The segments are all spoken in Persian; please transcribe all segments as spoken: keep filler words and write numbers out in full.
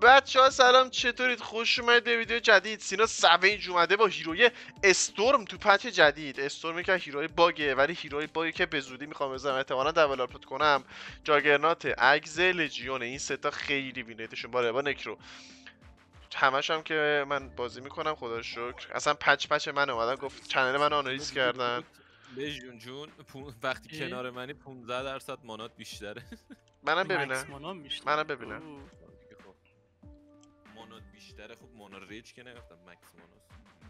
بچه ها سلام، چطورید؟ خوش اومدید به ویدیو جدید. سینا سویج اومده با هیروی استورم تو پچ جدید. استورمی که هیروی باگه، ولی هیروی باگی که به زودی میخوام بزنم، احتمالاً دیولپت کنم. جاگرنات، اگز، لژیون، این سه تا خیلی وینیتشون بالا با نکرو. همش هم که من بازی میکنم خدا رو شکر. اصلا پچ پچ من اومدن گفت چنل من آنالیز کردن. لژیون جون وقتی کنار منی پانزده درصد مانات بیشتره. منم ببینم. منم ببینم. مانات بیشتره. خب مانا ریج که نگفتم مکس ماناست.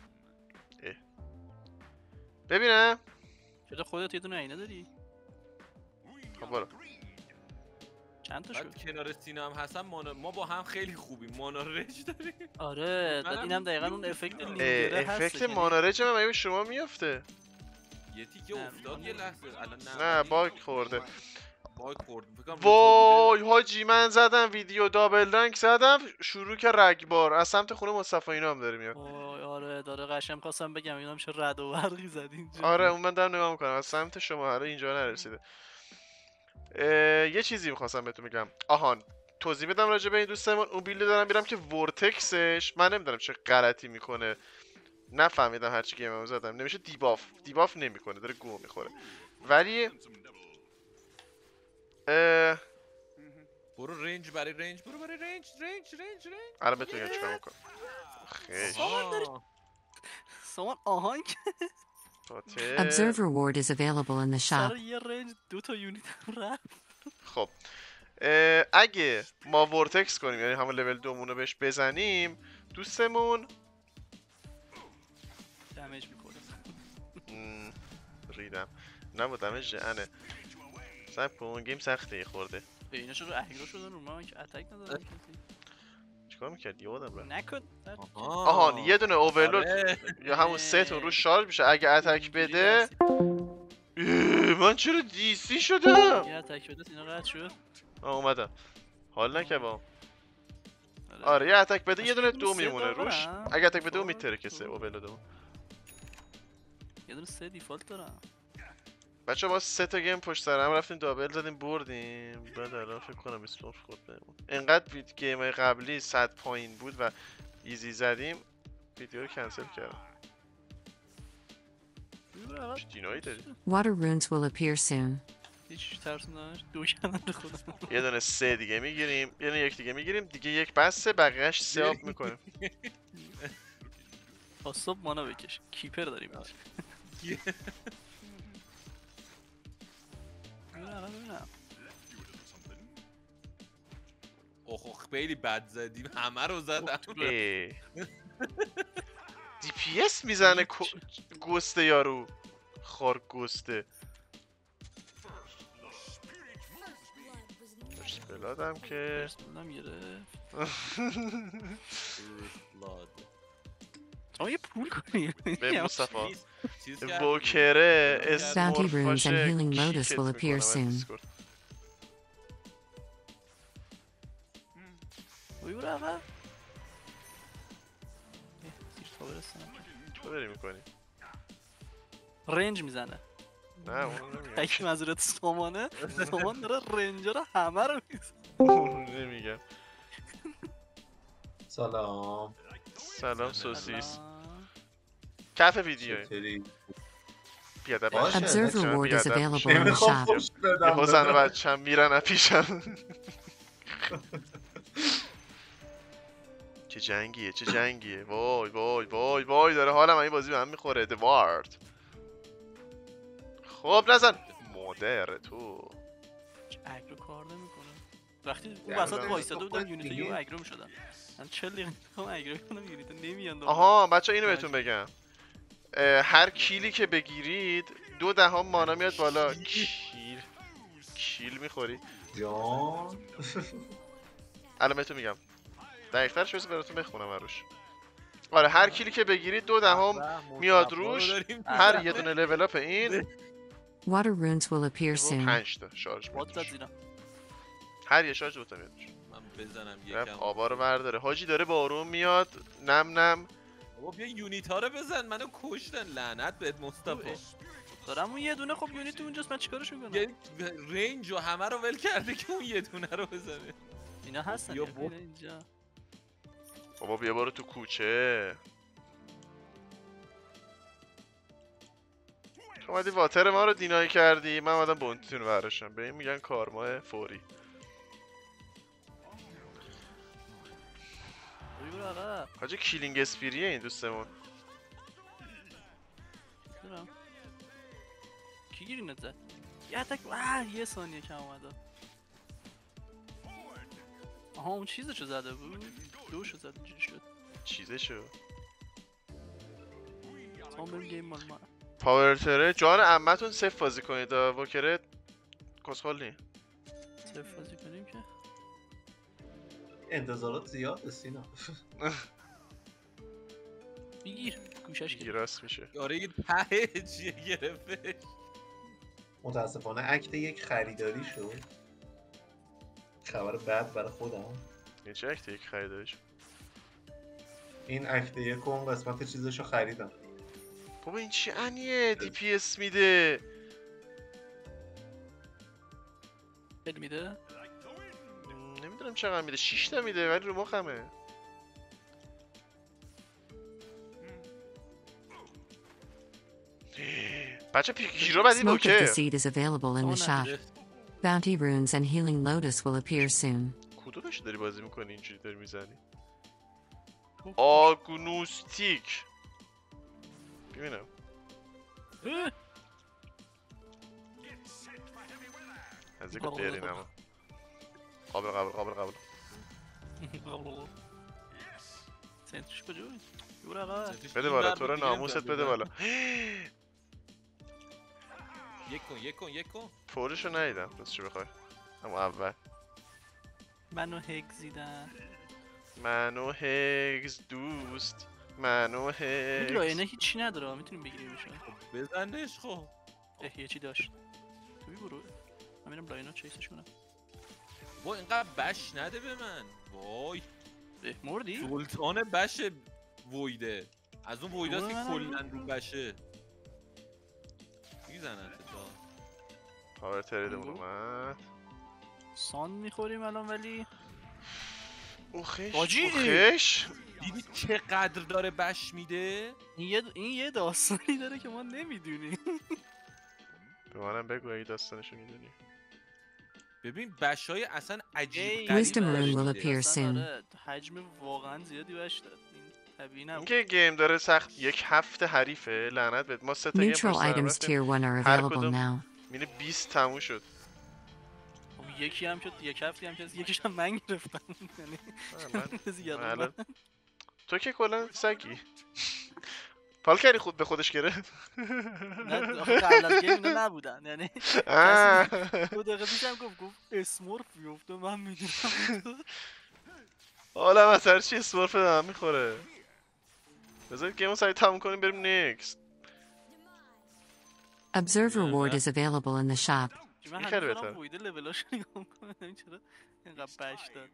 ببینم. چرا خودت یه دونه عینه داری؟ خب برو. چند تا شد؟ کنار سینا هم هستن مانا، ما با هم خیلی خوبیم. مانا ریج داریم. آره بعد اینم دقیقاً اون افکت لینگره هست. افکت مانا ریج من مگه شما میفته؟ یه تیکه افتاد یه لحظه. الان نه باگ خورده. باگ خورد. وای حاجی من زدم ویدیو دابل رنگ زدم شروع که رگبار از سمت خونه مصطفی اینا هم داره میاد. وای آره داره قشنگ خواستم بگم اینا میشه رد و برقی زد اینجا. آره اون من دارم نگاه میکنم از سمت شما. آره اینجا نرسیده. یه چیزی میخواستم بهتون بگم. آهان توضیح بدم راجع به این دوستمون. اون بیلد دارم میرم که ورتکسش من نمیدونم چه غلطی میکنه. نفهمیدم هرچی گیممو زدم نمیشه دیباف دیباف نمیکنه داره گو میخوره. ولی اه... برو رنج برای رنج برو برای رنج رنج رنج رنج. الان بهتون چیکار میکنم. خیلی سامان آهنگ. Observer ward is available in the shop. سر یه رنج دو تا یونیت رفت. خب اگه ما ورتکس کنیم یعنی همون لول دومونو بهش بزنیم دوستمون دمیج میکنه. ریدم نبود دمیج انه سب کن گیم سخته خورده. به اینا چرا اگرو شدن رو من که اتک ندادن کسی؟ چیکار میکردی یادم رفت. نکن. آهان یه دونه اوورلود یا همون سه تون رو شارژ میشه اگه اتک بده. من چرا دیسی شدم؟ یه اتک بده اینا رد شد. آه اومدم. حال نکبام. آره یه اتک بده یه دونه دو میمونه روش. اگه اتک بده اون میتره کسه اوورلودمون. یه دونه سه دیفالت دارم. بچه با سه تا گیم پشت سر هم رفتیم دابل زدیم بردیم. بعد الان فکر کنم اسلوف خود بهمون اینقدر وید گیم های قبلی صد پایین بود و ایزی زدیم ویدیو رو کنسل کردم. جینایی داری؟ Water runes will appear soon. هیچ ترسون دو کننده خودم. یه دونه سه دیگه میگیریم یه دونه یک دیگه میگیریم دیگه یک بسته بقیهش سه آب میکنیم. تا صبح مانا بکش کیپر داریم. اوه خیلی بد زدیم همه رو زدم. دی پی اس میزنه گوسته یارو خار گوسته. بلادم که آه یه پول کنیم به مصطفی ووکره Bounty runes and healing lotus will appear soon. برو آقا چه داری میکنی؟ رنج میزنه. نه اونو نمیگم. اگه منظورت سامانه سامان داره رنجا رو همه رو میزنه. نمیگم. سلام سلام سوسیس کف ویدیو بیادب Observer ward is available in the shop. یه زن و بچه هم میرن پیشم. چه جنگیه چه جنگیه وای وای وای وای داره حالم این بازی به هم میخوره. ادوارد خب نزن مادر تو اگرو کار نمیکنه. وقتی اون وسط وایساده بودم یونیت یو اگرو میشدم. من چهل دقیقه میخوام اگرو کنم یونیت نمیان. آها بچه اینو بهتون بگم هر کیلی که بگیرید دو دهم مانا میاد بالا. کیل کیل میخوری جان. الان بهتون میگم دقیق‌ترش بس براتون بخونم روش. آره هر کیلی که بگیرید دو دهم میاد روش. هر یه دونه لول اپ این Water runes will appear soon. پنج تا شارژ میشه. هر یه شارژ دو تا میاد. من بزنم یکم آبا رو برداره. حاجی داره بارون میاد نم نم. بابا بیا یونیت ها رو بزن منو کشتن لعنت بهت مصطفی. دارم اون یه دونه خب یونیت اونجاست من چیکارش میکنم؟ یه رنج و همه رو ول کرده که اون یه دونه رو بزنه. اینا هستن اینجا. بابا بیا برو تو کوچه. تو اومدی واتر ما رو دینای کردی، من اومدم بونتیتون رو برداشتم. به این میگن کارما فوری. برو آقا. حاجی کیلینگ اسپیریه این دوستمون. برم. کی گیرینت زد؟ یه تک آه یه ثانیه کم اومده. آها اون چیزشو زده بود. دوشو زد اینجوری شد. چیزشو تا بریم گیم مال ما. پاورتره جان عمتون صفر بازی کنید. وکره کسخل نی. صرف بازی کنیم که انتظارات زیاده سینا. بگیر گوشش گیر. گیراس میشه. آره یه ته چیه گرفتش. متاسفانه اکت یک خریداری شد. خبر بد برای خودم. یه چه اکت یک خریدارش. این اکت یک اون قسمت چیزشو خریدم. بابا این چی انیه دی پی اس میده. خیلی میده؟ نمیدونم چقدر میده. شش تا میده ولی رو مخمه. بچه پیکیرو بدی Smoke of the بوکه. seed is available in the shop. Bounty runes and healing lotus will appear soon. کدومش داری بازی میکنی اینجوری داری میزنی؟ آگنوستیک. ببینم. از یک بیارین اما قابل قابل قابل قابل. سنتش کجا بود؟ برو آقا. بده بالا تو رو ناموست بده بالا. یک کن یک کن یک کن. فورشو ندیدم راستشو بخوای. اما اول منو هگزیدن. منو هگز دوست. منو میگه اینه هگز. هیچی نداره میتونیم بگیریمش. بزنش خب. اه یه چی داشت. تو برو. من میرم لاینا چیسش کنم. با اینقدر بش نده به من. وای اه مردی؟ سلطان بش ویده. از اون ویداست که منم کلن رو بشه میزنن تا پاور تریدمون اومد. سان میخوریم الان ولی اوخش حاجی! اوخش. دیدی چقدر داره بش میده. این یه این یه داستانی داره که ما نمیدونیم. به منم بگو اگه داستانشو میدونی. ببین بشای اصلا عجیب ای، غریب Wisdom بش rune will میده. appear اصلا soon. آره، حجم واقعا زیادی بهش داد. این طبیعی نبود. اینکه گیم داره سخت یک هفته حریفه لعنت بهت. ما سه تا گیم Neutral پشت سر هم items رفتیم. tier one are هر available کدوم now. میره بیست تموم شد. خب یکی هم شد یک هفته هم شد یکیش هم من گرفتم. یعنی آه، من زیاد من بود. الان- تو که کلا سگی. پالکری خود به خودش گرفت. نه آخه قبل از گیم اینا نبودن یعنی آه. دو دقیقه پیشم گفت گفت اسمورف بیفته من میدونم. حالا مثلا چی اسمورف دارم میخوره. بذارید گیمو سریع تموم کنیم بریم نیکست. Observe reward is available in the shop. من این خیلی هنوز بهتر. دارم ویده لولاشو نگاه میکنم ببین چرا اینقدر بش داد.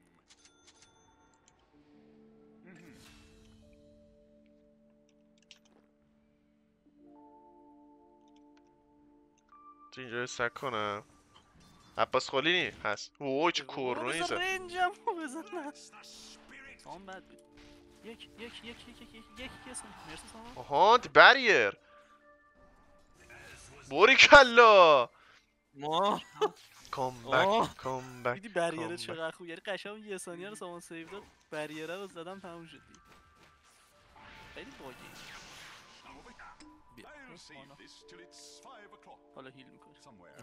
تو اینجا سک کنم. عباس خلینی هست. اوه چه کرونی بذار زد. رنجم رو بزنم. سام بد بود. یک یک یک یک یک یک یک یک سام مرسی سام. آها بریر. بوری کلا. ما کام آه. بک کام بک. دیدی بریره کام چقدر خوب یعنی قشنگ یه ثانیه رو سامان سیو داد بریره رو زدم تموم شد. خیلی باگی. بیا. حالا هیل میکنه.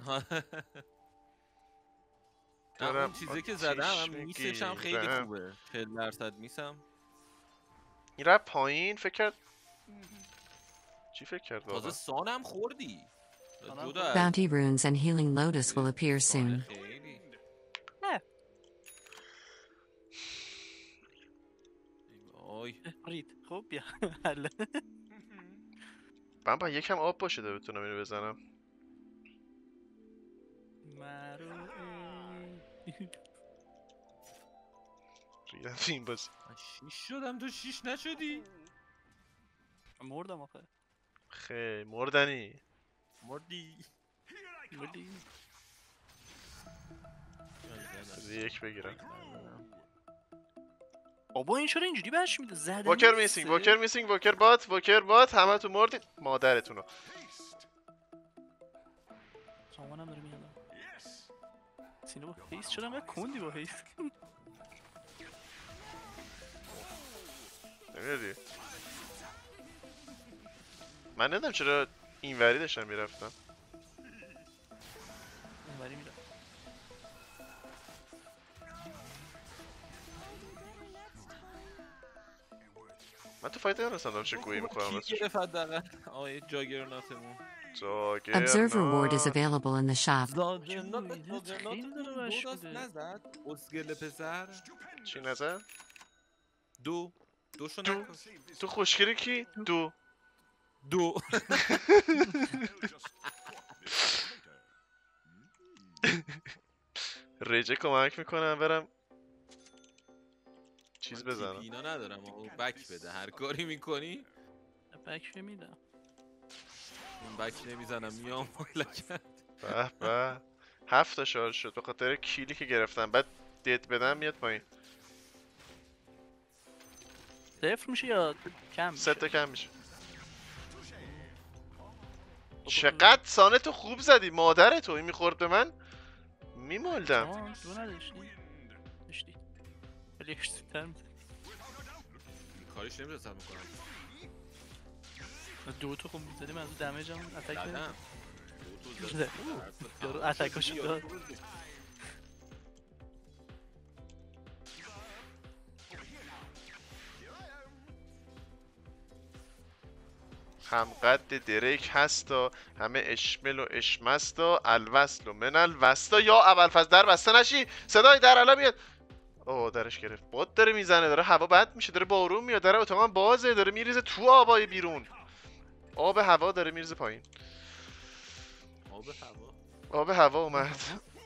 نه اون دارم چیزی که آتیش زدم هم میسش هم خیلی میگیرم. خوبه. چهل درصد میسم. این رفت پایین فکر کرد. چی فکر کرد تازه واقعا؟ سانم خوردی. سانم جدا از Bounty runes and healing lotus will appear سانه soon. خیلی. نه. وای رید خب بیا حله. من با یکم آب باشه ده بتونم اینو بزنم. مرو ریدم تو این بازی. من شیش شدم تو شیش نشدی. مردم آخه. خیلی مردنی. مردی. مردی. از یک بگیرم. بابا این چرا اینجوری بهش میده زدن ووکر میسینگ ووکر میسینگ ووکر بات ووکر بات همه تو مردین مادرتونو. سامانم داره میاد سینا با هیس چرا انقدر کندی با هیس نمیدی من ندم چرا اینوری داشتم میرفتم. اونوری میرم من تو فایت نرسندم چه گویی میخورم کی گرفت حداقل آقای جاگرناتمون. جاگر Observer ward is available in the shop. جاگرنات خیلی داره جاگرنات بهش دو داست میده. نزد اسگل پسر. چی نزد؟ دو دوشو دو. نکن. تو خوشگلی کی؟ دو دو ریجه کمک میکنم برم چیز بزنم. اینا ندارم و بک بده هر کاری میکنی بک میدم من بک نمیزنم میام مملکت. به به هفت تا شارژ شد به خاطر کیلی که گرفتم بعد دت بدم میاد پایین. صفر میشه یا کم میشه سه تا کم میشه. چقدر سانه تو خوب زدی مادر تو این میخورد به من میمالدم. آه دو نداشتی داشتی ولی اکش زودتر میزن کاریش نمیرسم میکنم دو تا خوب میزدی من از دمیج هم اتک دادم نمیزن دو تو زد. یارو اتکاشو داد هم قد دریک هستا همه اشمل و اشمستا الوصل و من الوستا یا اول فصل در بسته نشی صدای در الان میاد. اوه درش گرفت باد داره میزنه داره هوا بد میشه داره بارون میاد داره اتاق من بازه داره میریزه تو آبای بیرون آب هوا داره میریزه پایین. آب هوا آب هوا اومد.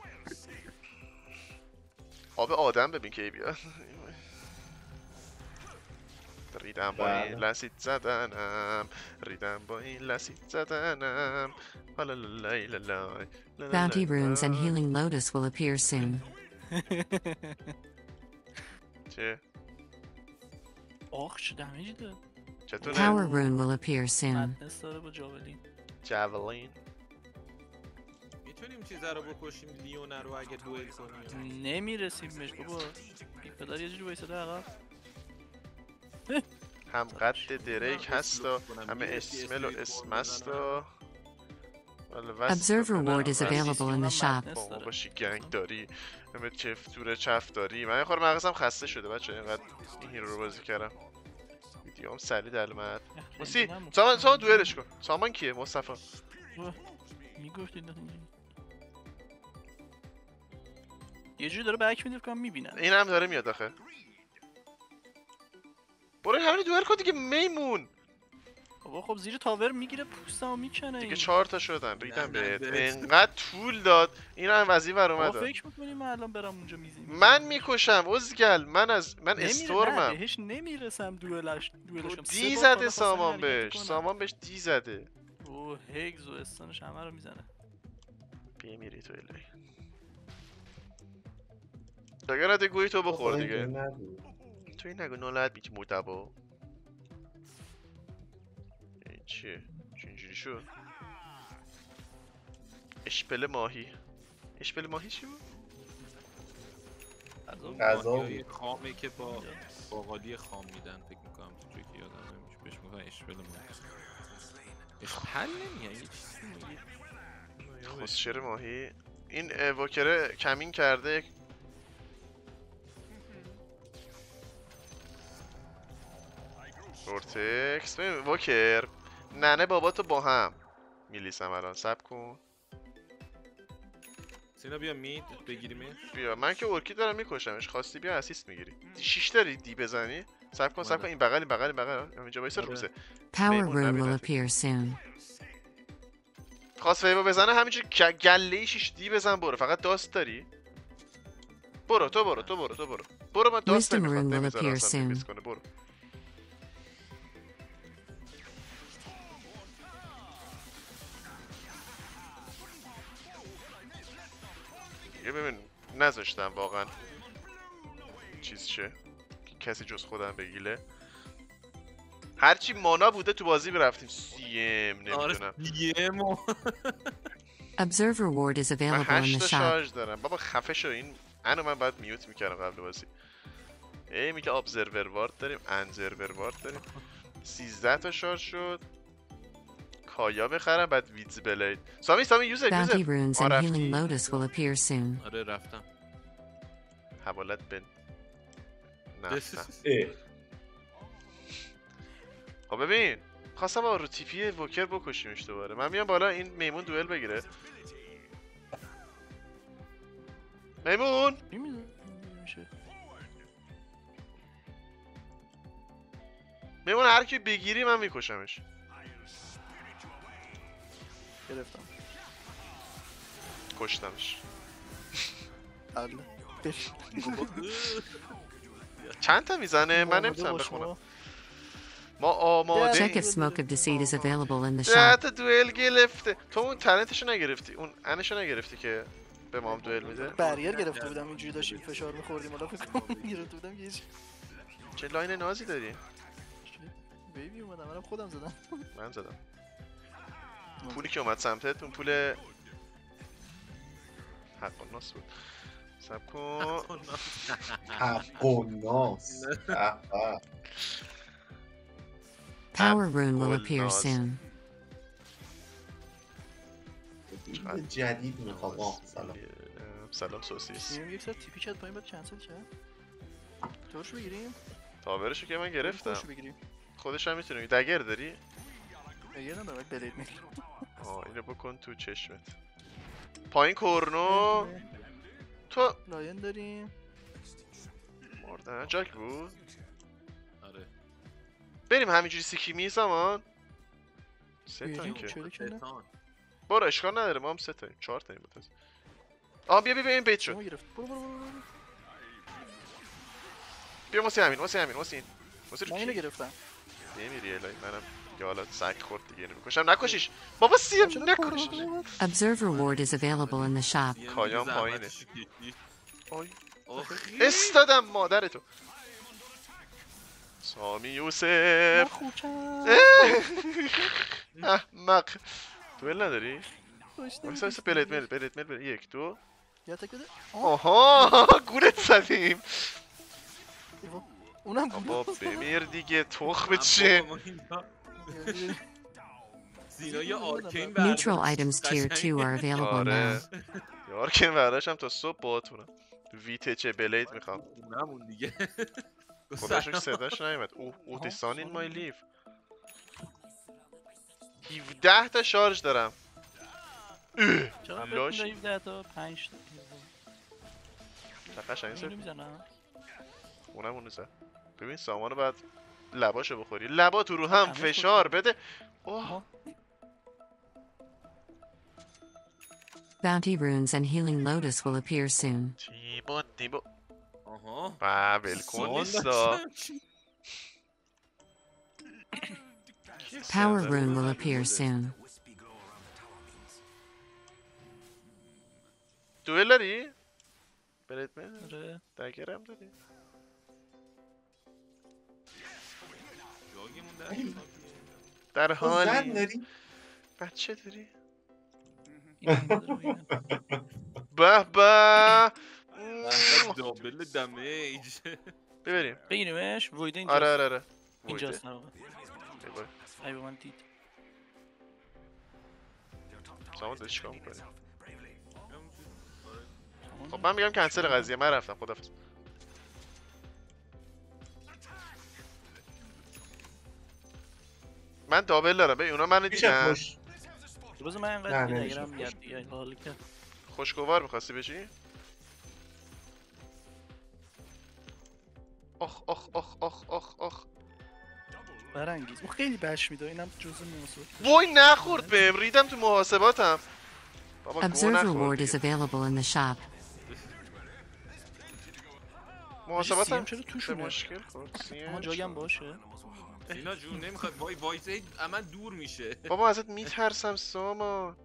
آب آدم ببین که بیاد. ریدم با این لسیت زدنم ریدم با این لسیت زدنم لا لا لا لا لا. Bounty runes and healing lotus will appear soon. چه؟ آخ چه دمیجی داد چطوره؟ Power rune will appear soon. مدنس داره با جاولین جاولین میتونیم چیزا رو بکشیم لیونه رو اگه دوئل کنیم نمیرسیم بهش بابا بی پدر یه جوری وایساده عقب هم قد دریک هستا همه اسمل و اسمستا Observer ward is available in the shop. با باشی گنگ داری همه چفتور چف داری من یه خور مغزم خسته شده بچه اینقدر این هیرو رو بازی کردم ویدیوم سری در اومد. موسی سامان سامان دوئلش کن. سامان کیه؟ مصطفی میگفتید یه جوری داره بک میده کنم میبینم این هم داره میاد آخه. برو همین دوئل کن دیگه میمون. بابا خب زیر تاور میگیره پوستمو میکنه دیگه چهار تا شدن ریدم بهت انقدر طول داد این هم وزی بر بابا اومد. فکر میکنی من الان برم اونجا میزیم من میکشم ازگل من از من نمیره، نه استورمم. بهش نمیرسم دوئلش دوئلش کنم. سه دی بار زده بالا سامان خواستم حرکت بهش کنم. سامان بهش دی زده. اوه هگز و استانش همه رو میزنه بیمیری تو الهی اگر گویی تو بخور دیگه تو این نگو نولد بیتی مردبا این چیه؟ چه اینجوری شد؟ اشپل ماهی اشپل ماهی چی بود؟ غذا ماهیای خامه که با باقالی خام میدن فکر میکنم تو جایی که یادم نمیشه بهش میگن اشپل ماهی اشپل نمیگن یه چیزی میگه خسشر ماهی این ووکره کمین کرده کورتکس ببین ووکر ننه باباتو با هم میلیسم الان سب کن سینا بیا مید بگیریمش بیا من که ارکی دارم میکشمش خواستی بیا اسیست میگیری شیش داری دی بزنی سب کن سب کن این بغل این بغل این بغل اینجا وایسا روزه Power rune will appear soon. خواست ویبا بزنه همینجور گله شیش دی بزن برو فقط داست داری برو تو برو تو برو تو برو برو من داست Wisdom نمیخواد rune will نمیذارم appear اصلا soon. میمیز کنه برو یه ببین نذاشتم واقعا چیز شه کسی جز خودم بگیله. هرچی مانا بوده تو بازی برفتیم سیم نمیدونم. یه Observer ward is من available in هشت the تا shop. شارژ دارم. بابا خفه شو. این انو من باید میوت میکردم قبل بازی. ای میگه ابزرور وارد داریم، انزرور وارد داریم. سیزده تا شارژ شد. کایا بخرم بعد ویدز بلید. سامی سامی یوزر Bounty یوزر. runes آه، and رفتی؟ healing lotus will appear soon. آره رفتم. حوالت بن. نه نه. اه. خب ببین خواستم با رو تیپی ووکر بکشیمش دوباره. من میام بالا این میمون دوئل بگیره. میمون چی میشه؟ میمون هر کی بگیری من میکشمش. گرفتم. کشتمش. حله. بش. چند تا میزنه؟ من نمیتونم بخونم. ما آماده Check if smoke of deceit is available in the ده shop. تا دوئل گرفته. تو اون تلنتشو نگرفتی، اون انشو نگرفتی که به ما هم دوئل میده. بریر گرفته بودم اینجوری داشتیم فشار میخوردیم حالا فکر کنم گرفته بودم یه چه لاین نازی داری؟ بیبی اومدم منم خودم زدم. من زدم. پولی که اومد سمتت اون پول حق و ناس بود. سب کن. حق و ناس. اه، اه. Power rune will Apple appear Naz. soon. این جدید میخوام. آه سلام. سلام سوسیس. میگم یک ساعت تیپی چت پایین باید کنسل شه. تورشو بگیریم؟ تاورشو که من گرفتم. تورشو بگیریم. خودش هم میتونی. دگر داری؟ یه ندارم ولی بلید میگیرم. آه اینو بکن تو چشمت. پایین کورنو. تو لاین داریم. مردن جاک بود. آره. بریم همینجوری سیکی می زمان. سه تا بریم. که چلو کنه. برو اشکال نداره ما هم سه تاییم چهار تاییم بود. آه بیا بیا بیا این بیت شد. شما گرفت. برو برو برو برو. بیا واسه همین واسه همین واسه این واسه من رو اینو کی گرفتم. نمیری الهی منم یا حالا سگ خورد دیگه نمیکشم. نکشیش بابا سیم نکشیش. Observer ward is available in the shop. کایام پایینه. آی آخی. استادم مادر تو. سامی یوسف خوچم. احمق. دوئل نداری؟ وایسا وایسا بلید مل بلید مل بلید یک دو. یا تک بده. آها گولت زدیم. اونم بابا بمیر دیگه تخم چه. زینا یا آرکین Neutral items tier two are available آره now. یار که برداشتم تا صبح باهاتونم. ویتچ بلید میخوام. اونمون دیگه. خداشو صداش نیومد. اوه اوه دیسان این مای لیف. هفده تا شارژ دارم. چقدر لاش. بهتون داریم؟ ده تا پنج تا. چه قشنگ اینو سر. میزنم. اونم اونو زد. ببین سامانو بعد لباشو بخوری. لبا تو رو هم همه فشار خوردم. بده. اوه آها. Bounty runes and healing lotus will appear soon. تیبا تیبا. آها. با ولکن نیستا. Power rune will appear soon. دوئل داری؟ بلید من؟ آره. دگرم داری؟ جاگیمون در در تو زن حالی داری؟ بچه داری؟ این نداره و اینم. به به دابل دمیج. ببریم. بگیریمش. ویده اینجاست. آره آره آره. اینجاست نه بابا. ببر. ای به من دید. سامان داری چیکار میکنی؟ سامان خب من میگم کنسل قضیه من رفتم خدافظ. من دابل دارم به اونا منو میشه دیدن. خوش. بذار من نه، اینقدر نمیشه. دیگرم میاد دیگه حالی که خوشگوار میخواستی بشی؟ آخ آخ آخ آخ آخ آخ. برانگیز. اون خیلی بش میده اینم جزء محاسبات. وای نخورد بهم ریدم تو محاسباتم. بابا گو Observer نخور ward is دیگه. available in the shop. محاسباتم سی ام چرا توشونه؟ مشکل خورد. سی آها ام جاگم باشه. زینا جون نمیخواد وای وایسه اما دور میشه. بابا ازت میترسم سامان.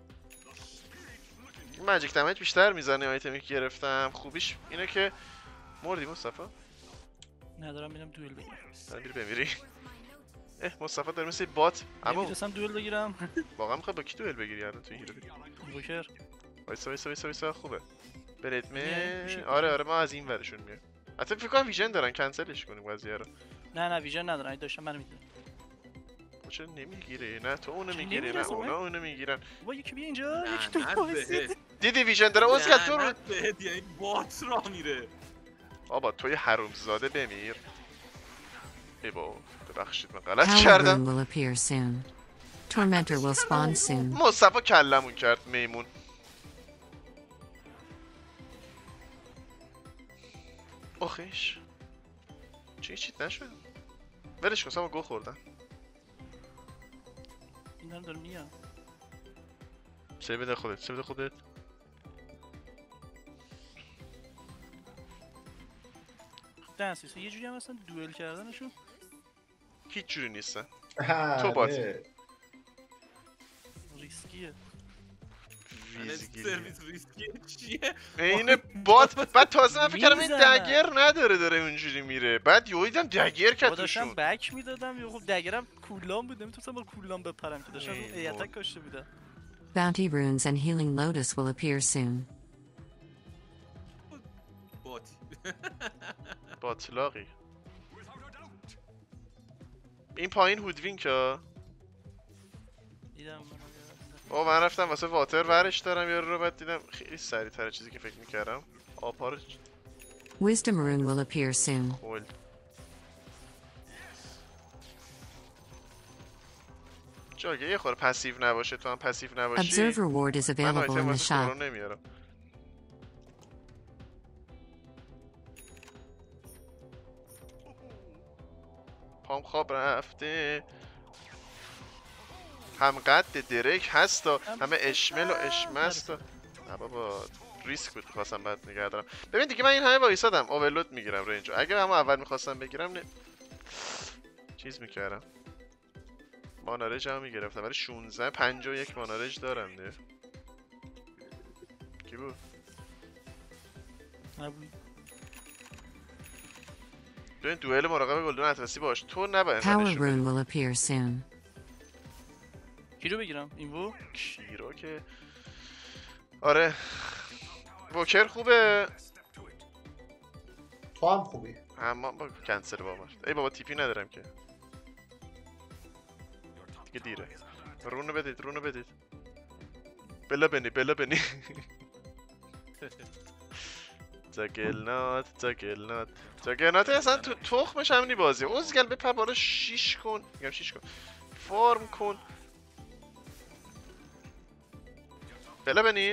این ماجیک دمیج بیشتر میزنه آیتمی که گرفتم. خوبیش اینه که مردی مصطفی؟ ندارم میرم دوئل بگیرم. دارم میری بمیری. اه مصطفی داره مثل بات. اما نمیرسم دوئل بگیرم. واقعا میخوای با کی دوئل بگیری الان تو هیرو؟ بوکر. وایسا وایسا وایسا وایسا خوبه. برید میه، میشه می تو آره جا. آره ما از این ورشون میایم. حتی فکر کنم ویژن دارن کنسلش کنیم قضیه رو. نه نه ویژن ندارم. اگه داشتم منو میدونم. چرا نمیگیره؟ نه تو اونو چرا میگیری نه نمیرسه اونا اونو میگیرن. بابا یکی بیا اینجا. یکی لعنت تو بهت. دیدی ویژن داره اوزگل تو رو. لعنت بهت، یعنی بات را میره. بابا توی حرومزاده بمیر. ای بابا ببخشید من غلط Power کردم. Rune will appear soon. Tormentor will spawn soon. مصطفی کلمون کرد میمون. آخیش چی چیت نشد؟ ولش کن ساما گو خوردن. این هم داره میاد. سه بده خودت سه بده خودت. دنسیس یه جوری هم اصلا دوئل کردنشون هیچ جوری نیستن. تو باتی. ریسکیه. ویزگیری سرویس ریسکی چیه؟ این بات بعد تازه من فکر کردم این میزنن. دگر نداره داره اونجوری میره بعد یهو دیدم دگر کرد با داشتم توشون. بک میدادم یا خب دگرم کولام بود نمیتونستم با کولام بپرم که داشتم رو ای ایتک کاشته بودم. Bounty runes and healing lotus will appear soon. باتی. باطلاقی این پایین هودوینک ها. دیدم منو او من رفتم واسه واتر ورش دارم یارو رو بعد دیدم خیلی سریع تر چیزی که فکر میکردم آبها رو Wisdom rune will appear soon. خول. جاگه یه خور پسیو نباشه تو هم پسیو نباشی. Observe reward is من available آیتم in the واسه shop. سورون نمیارم. پام خواب رفته. هم قد درک هستا همه اشمل و اشمست و نه بابا ریسک بود میخواستم بعد نگه دارم. ببین دیگه من این همه وایسادم اوورلود میگیرم رنجو. اگه همه اول میخواستم بگیرم نه چیز میکردم مانارج هم میگرفتم برای شونزده پنجاه و یک مانارج دارم دیگه. کی بود؟ نبود. ببین دوئل مراقب گلدون اطلسی باش تو نباید Power انسانشو rune بدی. will appear soon. کی رو بگیرم این بو کیرو که آره ووکر خوبه تو هم خوبی. اما با کنسل بابا ای بابا تیپی ندارم که دیگه دیره. رونو بدید رونو بدید بلا بنی بلا بنی جاگلنات جاگلنات جاگلنات اصلا تو تخمش همینی بازی اوزگل بپر بالا شیش کن میگم شیش کن فارم کن بلا بنی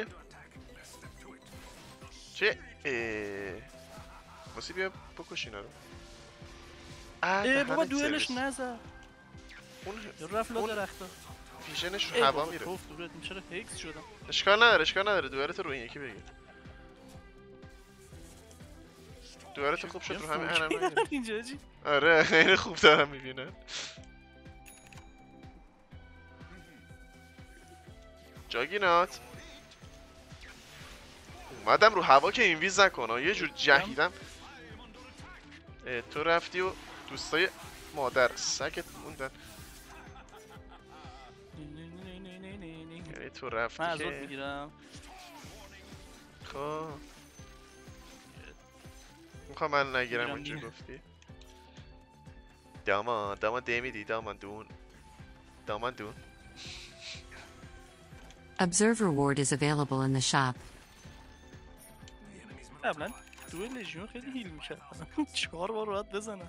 چه اااااه موسی بیا بکش اینا رو. ای بابا دوئلش نزد. اون یا رفت لا اون- درختا. ویژنش ای رو هوا بابا میره. توف دورت این چرا هکس شدم. اشکال نداره اشکال نداره دوارت رو این یکی بگیر. دوارت خوب شد رو همین فوق انم کردن اینجا جی. آره خیلی خوب دارم میبینن. جاگینات اومدم رو هوا که این ویز نکنه یه جور جهیدم. اه، تو رفتی و دوستای مادر سگت موندن. یعنی تو رفتی من از اون که میگیرم. خب میخوام من نگیرم میگیرم اونجا دیگه. گفتی دامان دامان دمیدی دامان دون دامان دون Observe reward is available in the shop. قبلا دوئل لژیون خیلی هیل میکرد. چهار بار راحت بزنم.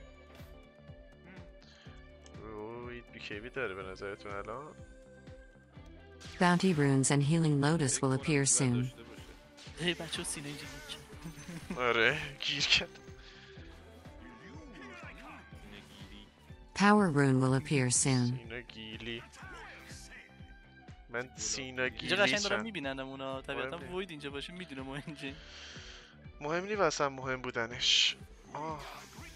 روی بیکیوی داره به نظرتون الان. Bounty runes and healing lotus will appear soon. ای بچه سینه اینجا گیر. آره گیر کرد. Power rune will appear soon. سینا گیلی من سینا اینجا قشنگ گیلی دارم شم. میبینن اونا طبیعتا مهم وید اینجا باشه میدونه ما اینجا. مهم نی واسه مهم بودنش. آه.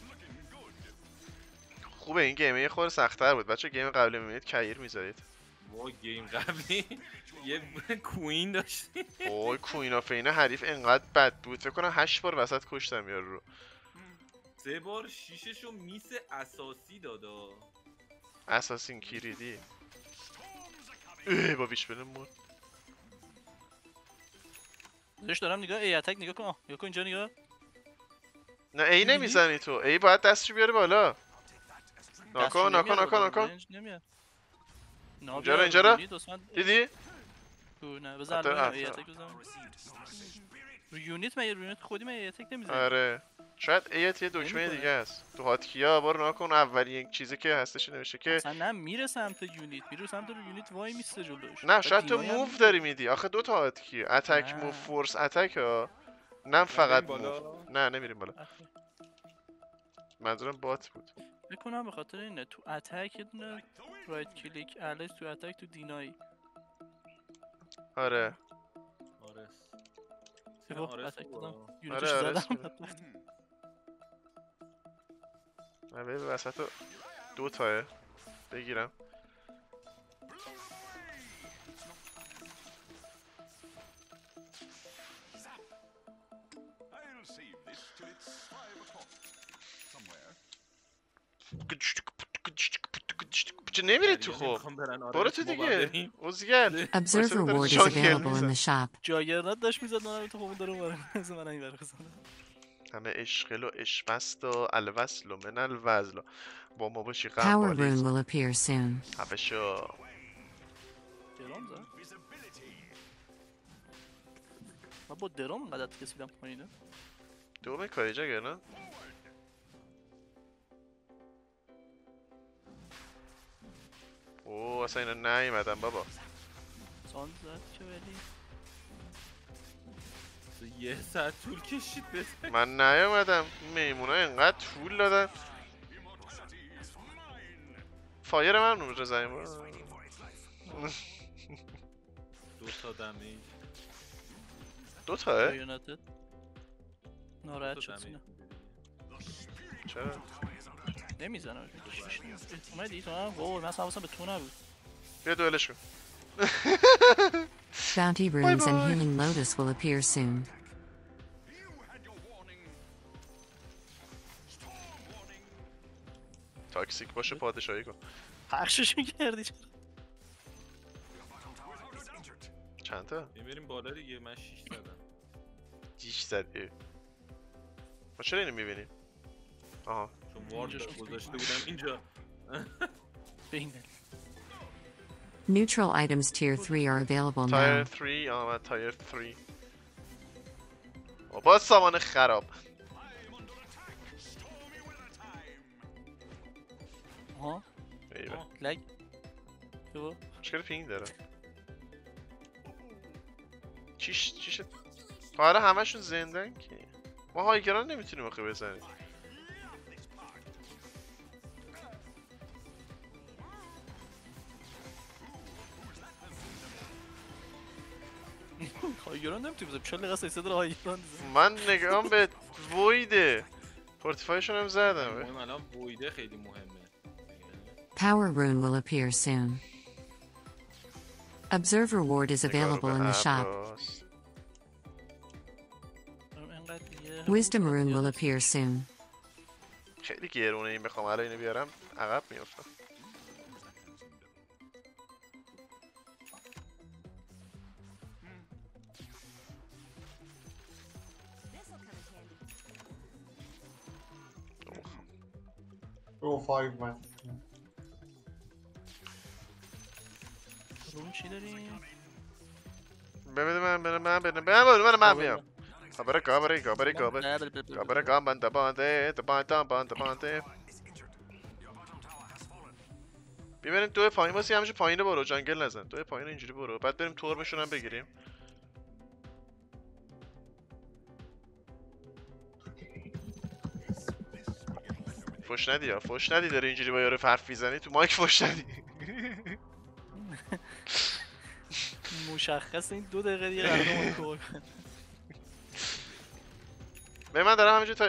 خوبه این گیمه یه خورده سخت‌تر بود بچه گیم قبلی میبینید کیر میذارید وا گیم قبلی یه کوین داشتی. اوه کوین آف اینه حریف انقدر بد بود فکر کنم هشت بار وسط کشتم یارو رو. سه بار شیششو میس اساسی دادا. اساسین کریدی اه با ویش بلم مرد. داشت دارم نگاه ای اتک نگاه کن. آه، نگاه کن اینجا نگاه. نه ای نمیزنی تو، ای باید دستشو بیاری بالا. ناکن ناکن ناکن ناکن نمیاد. اینجا رو اینجا رو دیدی؟ نه بزن حتی- ای حتی. اتک بزن. رو یونیت مگه رو یونیت خودی من ای اتک نمیزنی؟ آره شاید ایت یه دکمه نمی‌کنه. دیگه است تو هاتکیا. برو ناکن اولین چیزی که هستش نوشته که اصلا نه میره سمت یونیت، میره سمت رو یونیت وای میسته جلوش. نه بعد شاید تو دینایی هم موو میره. داری میدی. آخه دو تا هاتکی اتک نه. موو فورس اتک ها. نه فقط بریم بالا؟ موو. نه نمیریم بالا. آخه. منظورم بات بود. فکر کنم به خاطر اینه تو اتک یه دونه رایت کلیک الیس تو اتک تو دینایی. آره آرس. سیبا آرس اتک خوبه. دادم. آره یونیتش آره زدم. نه به وسط رو دو تاه بگیرم. چه نمیری تو خب نمی‌خوام برن آرس، برو تو ما دیگه بریم. اوزگل Observer What's ward is Jungle available in the Lisa? shop. جاگرنات داشت میزد من تو خوب داره بره. از من این بزنم. همه عشقل و عشمست و الوصل و من الوزل با ما باشی Power قنبالی rune will appear soon. حفشو درام زد. من با درام انقدر کسیدم پایینه. دومه کاری جا گرنه اوه اصلا اینا نیومدن بابا. ساند زد که ولی یه ساعت طول کشید بزن. من نیومدم. میمونا اینقدر طول دادن. فایر من رو زنیم دو تا دمیج. دو تاه؟ جاگرناتت ناراحت شد سینه. چرا؟ نمیزنم. اومدی تو هم؟ وای من اصلا حواسم به تو نبود. بیا دوئلش کن. Bounty runes and bye. healing lotus will appear soon. تاکسیک باشه پادشاهی کن. پخشش میکردی چرا؟ چند تا؟ بریم بالا دیگه. من شیش زدم. دیش زدی. ما چرا اینو میبینیم؟ آها چون وارد اینجاش گذاشته بودم اینجا. به این دلیل. Neutral items tier three are available تایر now. سه آمد تایر سه. با سامان خراب. آها ایوه لگ تو مشکل پینگ داره. چیش چیش آره همشون زندن که ما هایگران نمیتونیم آخه بزنیم. هایگران نمیتونی بزنم. چهل دقیقه سیصد داره هایگران بزنم. من نگام به ویده فورتیفایشون هم زدم. مهم الان بویده خیلی مهمه. Power rune will appear soon. Observer ward is available in the shop. انقدر دیگه Wisdom rune will appear soon. خیلی گرونه این بخوام الان اینو بیارم عقب میافتم. رو فایو من رون چی داریم؟ ببینم من برم من برم من من من میام. کابره کابره کابره کابره کابره کام بنده بنده بنده بنده بنده. ببینیم تو پایین واسه همیشه پایین برو جنگل نزن. تو پایین اینجوری برو بعد بریم تورمشون هم بگیریم. فوش ندی یا فوش ندی داره اینجوری با یارو حرف میزنی تو مایک فوش ندی. مشخص این دو دقیقه دیگه قرار کار. به من دارم همینجوری تا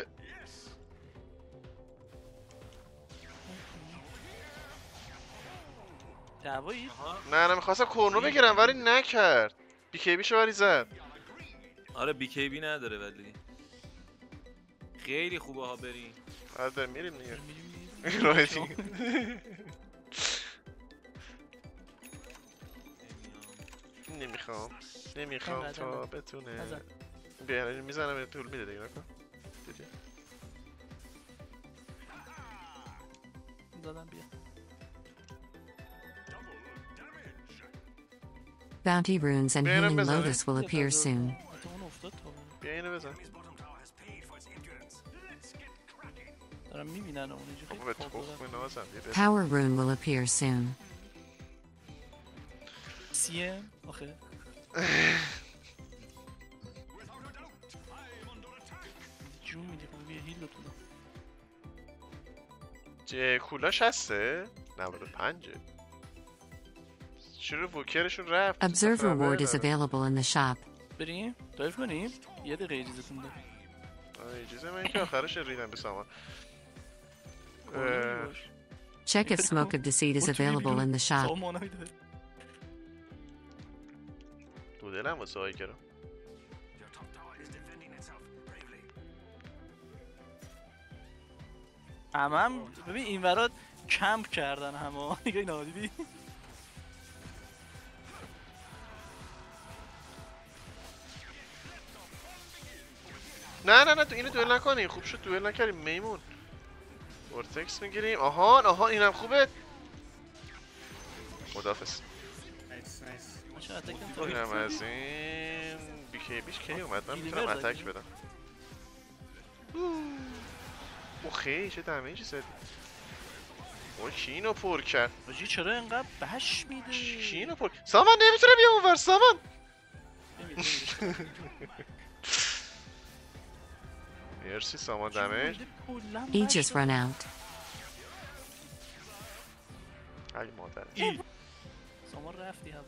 دعوایی نه نه میخواستم کرنو بگیرم ولی نکرد. بی کی بیشو ولی زد. آره بی کی بی نداره ولی خیلی خوبه ها بریم. آره میریم دیگه. میریم راحتی. نمیخوام نمیخوام تا بتونه بیان میزنم طول میده دیگه نکن. دیدی؟ زدم بیا. Bounty runes and Benim healing mezarı. lotus will appear soon. اون افتاد تا بیا اینو بزن. دارم میبینن اونجا بابا به تخم نازم بیا بزن. Power rune will appear soon. سی ام آخه جون میدی خب بیا هیل بتونم جه کولاش هسته؟ نود و پنج. چرا ووکرشون رفت؟ Observer ward is available in the shop. بریم؟ دایف کنیم؟ یه دقیقه اجازتون ده اجازه من که آخرش ریدم به سامان. Check if smoke of deceit is available in the shop. سامانایی داره دو دلم واسه هایی کرم. همه هم ببین این ورات کمپ کردن همه دیگه اینا دیدی؟ نه نه نه تو اینو دوئل نکنیم. خوب شد دوئل نکردیم میمون. ورتکس میگیریم. آهان آهان اینم خوبه. خدافظ. چرا اتک نمی‌کنی؟ اینم از این بی کی بیش کی اومد من میتونم دیلیور اتک زدی؟ بدم. او خیلی چه دمیجی زدی. او کی اینو پر کرد؟ آجی چرا اینقدر بش میده؟ کی اینو پر سامان نمیتونه بیا اونور سامان. نمی‌دونی. مرسی سامان دمیج. Aegis run out. ای مادر. سامان رفتی هوا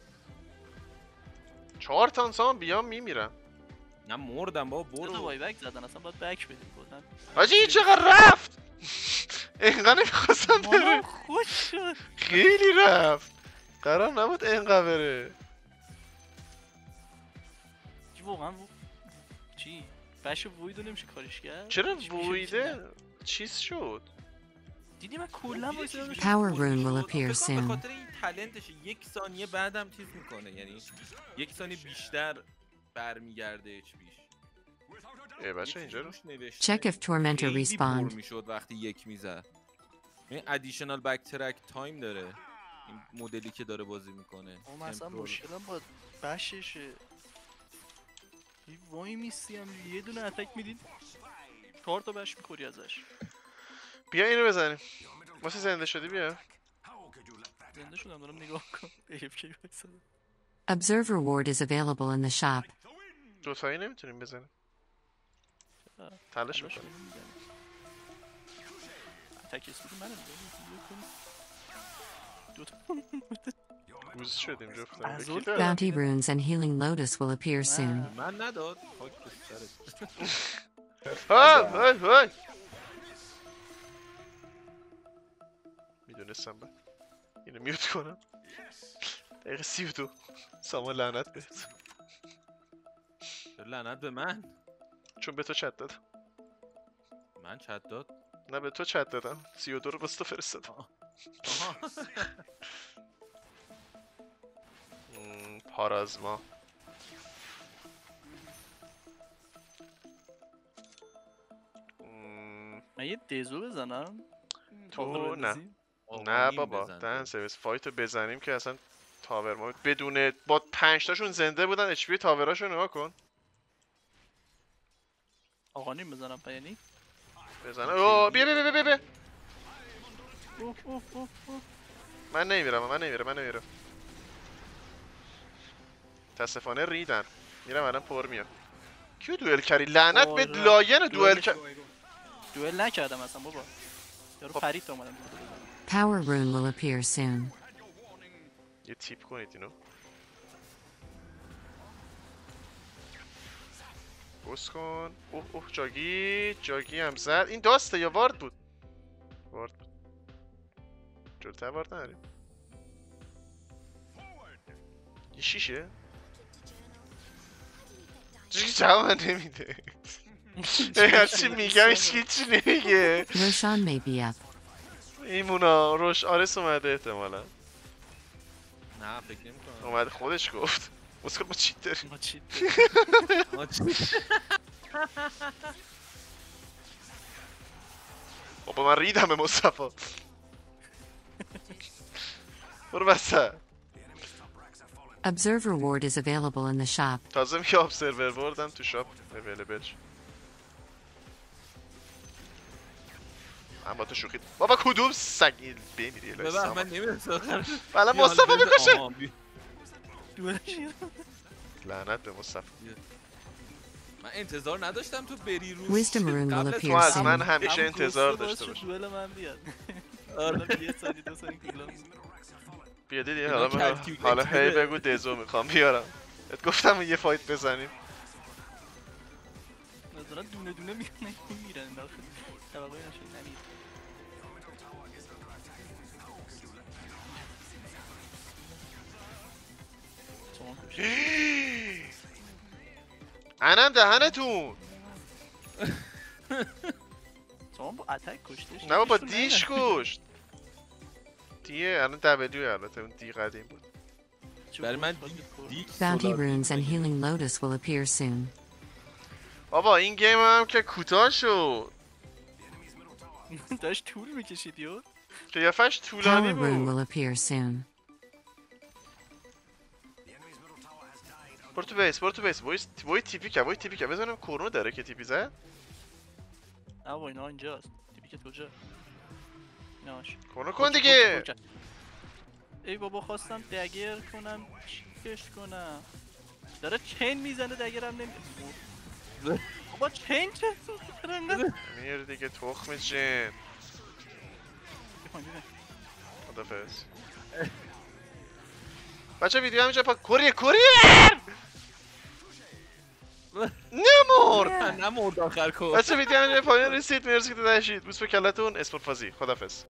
چهار تان سامان بیام میمیرم. نه مردم بابا دو تا برو. وای بک زدن اصلا باید بک بدیم بودن حاجی این چقدر رفت. اینقدر نمیخواستم مامان بره. خوش شد خیلی رفت. قرار نبود اینقدر بره. چی واقعا و... چی؟ بش وویدو نمیشه کارش کرد؟ چرا هیچ میشه وویده میشه چیز شد؟ دیدی من کلا وایسادم Power rune will appear به soon. خاطر این تالنتشه یک ثانیه بعدم چیز میکنه یعنی یک ثانیه بیشتر برمیگرده اچ پیش. ای بچه اینجا رو Check if Tormentor خیلی پر respawned. میشد وقتی یک میزد. این ادیشنال بک ترک تایم داره این مدلی که داره بازی میکنه. اما اصلا مشکلم با بششه یه وای میستی هم یه دونه اتک میدید چهار تا بش میخوری ازش بیا اینو بزنیم. واسه زنده شدی بیا. زنده شدم دارم نگاه کن ایف کی وایسادم Observer ward is available in the shop. دوتایی نمیتونیم بزنیم. تلاش میکنیم. اتک اسپیدی منم میدونی دو تا گوز شدیم جفتم. از یکی اون دارم. Bounty runes and healing lotus will appear soon. من نداد خاک به سرت. های های های. میدونستم با اینو میوت کنم. دقیقه سی و دو. سامان لعنت بهت. چرا لعنت به من. چون به تو چت دادم. من چت داد. نه به تو چت دادم. سی و دو رو بس تو فرستادم. آها. مم، پارازما. مم، من یه دزو بزنم تو نه. نه آقا بابا بزن. دهن سرویس فایتو بزنیم که اصلا تاور ما بدون با پنج تاشون زنده بودن اچ پی تاوراشو نگاه کن. آقا نیم بزنم پیانی بزن. اوه بیا بیا بیا بیا بیا. اوه اوه اوه اوه من نمیرم من نمیرم من نمیرم. متاسفانه ریدن. میرم الان پر میاد. کیو دوئل کردی؟ لعنت به آره. لاین دوئل کرد. دوئل نکردم اصلا بابا یارو خب. پرید تا اومدم بزنم Power rune will appear soon. یه تیپ کنید اینو. بوس کن. اوه اوه جاگی جاگی هم زد. این داسته یا وارد بود؟ وارد بود. جلوتر وارد نداریم. این شیشه؟ چیزی جواب من نمیده هرچی میگم هیچی نمیگه. Roshan may be up. ایمونا روش آرس اومده احتمالا. نه فکر نمی‌کنم. اومده خودش گفت بسکر ما چیت داریم. ما چی ما چی؟ بابا من ریدم به مصطفی. برو بسته. Observer ward is available in the shop. تازه میگه ابزرور وردم تو شاپ اویلیبل. من با تو شوخی. بابا کدوم سگی بمیری ببخش من نمی‌دونم آخر. بله مصطفی بکشه. لعنت به مصطفی. من انتظار نداشتم تو بری رو Wisdom rune will قبل تو appear از soon. من همیشه انتظار داشته باش. دوئل من بیاد. آره. حالا یه سالی دو سالی کلا. بیا دیدی اینا حالا من- کلکیولیتره. حالا هی بگو دزو میخوام بیارم. ات گفتم یه فایت بزنیم. مثلا دونه دونه میرن میرن داخل. طبقه نشه نمید. شما کشید. انم دهنتون. شما با اتک کشتش. نه بابا هیچشون دیش نیومد. کشت. دیه الان دبلیو البته اون دی قدیم بود. برای من خودت دی برو. دیک Bounty سولار runes and دیک. healing lotus will appear soon. بابا این گیم هم که کوتاه شد. داشت طول میکشید یو. قیافش طولانی Power rune بود. will appear soon. برو تو بیس برو تو بیس وایس وای تیپی که وای تیپی که بزنم کورونو داره که تیپی زد. نه با اینا اینجاست. تیپیکت کجا؟ ایناش. کورونو کن دیگه. ای بابا خواستم دگر کنم چیکش کنم. داره چین میزنه دگرم نمی بابا چین چه میزنه میر دیگه تخم جن. خدافظ. بچه ویدیو همینجا پا کوریر کوریر نمرد. نه نمرد آخر کن. بچه ویدیو همینجا پایان رسید. مرسی که داشتید. بوس به کلتون اسپورت فازی. خدافظ.